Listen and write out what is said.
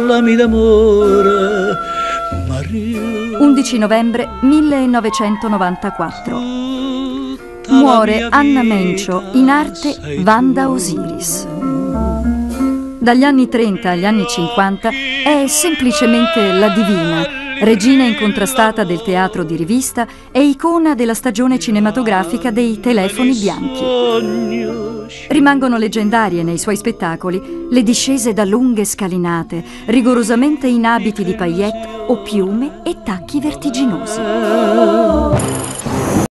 parlami d'amore. 11 novembre 1994. Muore Anna Mencio, in arte Wanda Osiris. Dagli anni 30 agli anni 50 è semplicemente la divina, regina incontrastata del teatro di rivista e icona della stagione cinematografica dei telefoni bianchi. Rimangono leggendarie nei suoi spettacoli le discese da lunghe scalinate, rigorosamente in abiti di paillette o piume e tacchi vertiginosi.